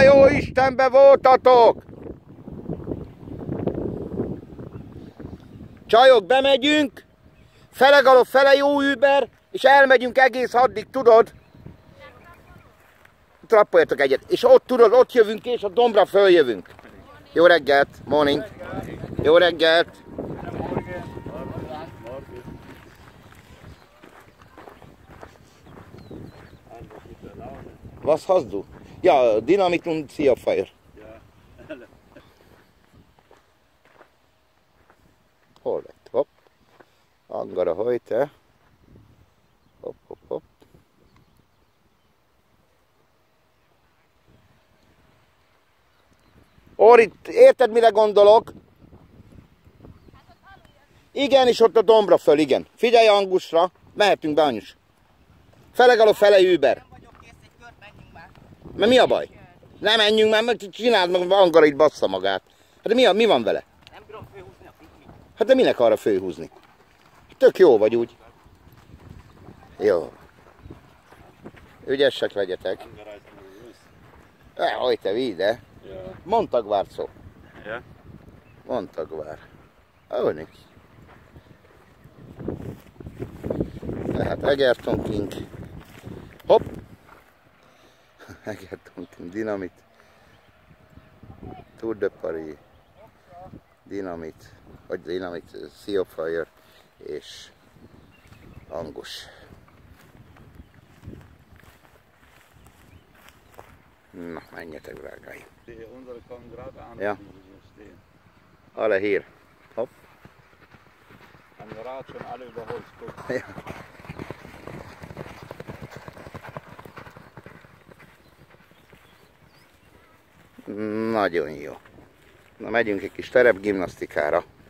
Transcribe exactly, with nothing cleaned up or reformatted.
jó Istenbe voltatok! Csajok, bemegyünk, fele galop, fele jó Uber, és elmegyünk egész addig, tudod? Trappoljatok egyet, és ott tudod, ott jövünk, és a dombra följövünk. Jó reggelt, morning. Jó reggelt. Was hast du? Ja, Dynamit und Zielfeuer. Hol lett? Hopp. Angara heute. Hopp, hopp, hopp. Óri, érted, mire gondolok? Igen, és ott a dombra föl, igen. Figyelj Angusra, mehetünk be, Anyus. Fele galop, fele Uber. Mert mi a baj? Nem menjünk már, mert csináld meg, Angara itt bassza magát. Hát de mi, a, mi van vele? Nem bírom főhúzni a piknik. Hát de minek arra főhúzni? Tök jó vagy úgy. Jó. Ügyesek legyetek. Eh, hogy te vide. Montagvár szó. Ja. Montagvár. Ahol nincs. Tehát Egerton King. Hopp. Egerton King, Dynamit. Tour de Paris. Dynamit. Vagy Dynamit, Sea of Fire. És Angus. Na, menjetek, drágáim. Ja. Alle hier. Hopp. En we raad schon alle über Holz gucken. Ja. Nagyon jó. Na, megyünk egy kis terepgimnasztikára.